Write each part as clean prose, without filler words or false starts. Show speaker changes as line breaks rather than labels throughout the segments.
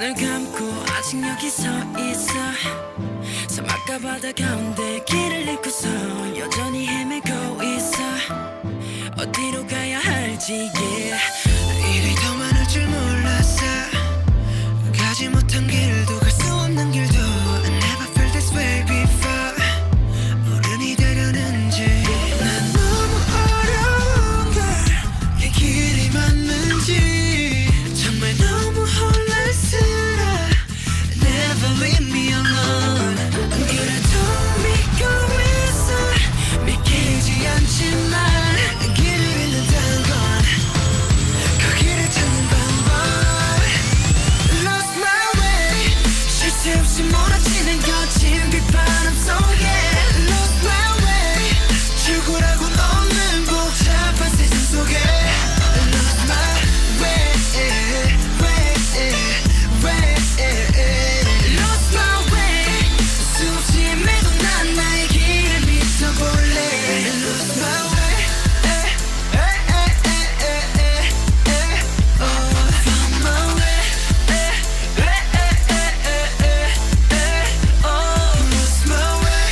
눈을 감고 아직 여기 서 있어. 사막과 바다 가운데 길을 잃고서 여전히 헤매고 있어. 어디로 가야 할지 yeah.
일이 더 많을 줄 몰랐어. 가지 못한 길도 갈 수 없는 길도 I never felt this way before. 어른이 되려는지 난 너무 어려운 걸 이 길이 맞는지 정말 너무 혼란스러워. Never leave me alone. 그래도 믿고 있어. 믿기지 않지만 길을 잃는다는 건 그 길을 찾는 방법. Lost my way. 쉴 새 없이 몰아치는 거친 비바람 속에 Lost my way. 출구라고는 없는 복잡한 세상 속에 Lost my way, Lost my way. 수없이 헤매도 난 나의 길을 믿어볼래. Lost my way. Found my way. Lost my way.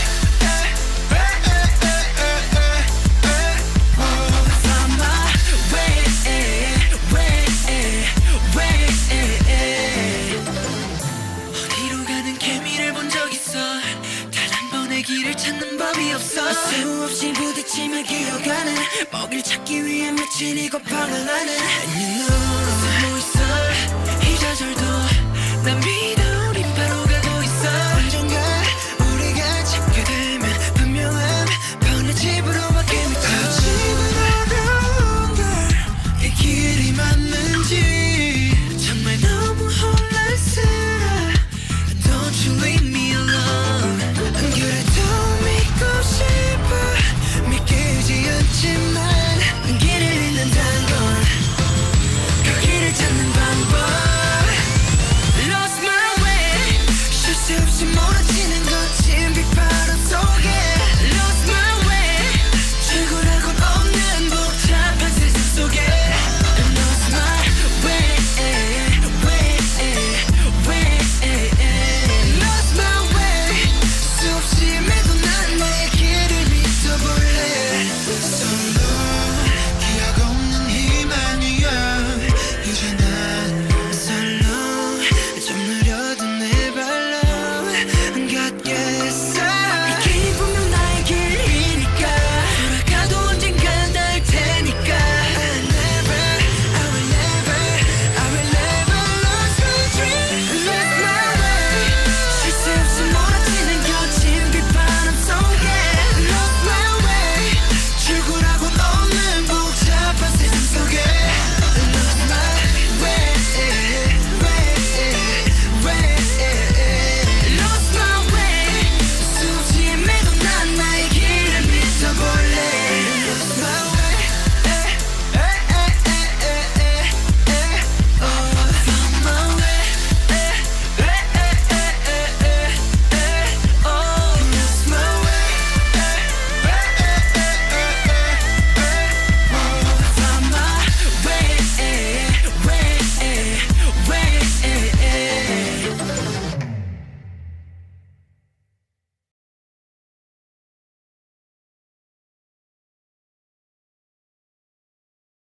Found my way. 어디로 가는 개미를 본 적 있어. 단 한 번의 길을 찾는 법이 없어.
수없이 부딪히며 기어가는 먹이를 찾기 위해 며칠 이곳방을 나는
And you know
숨어 있어. 이 좌절도 난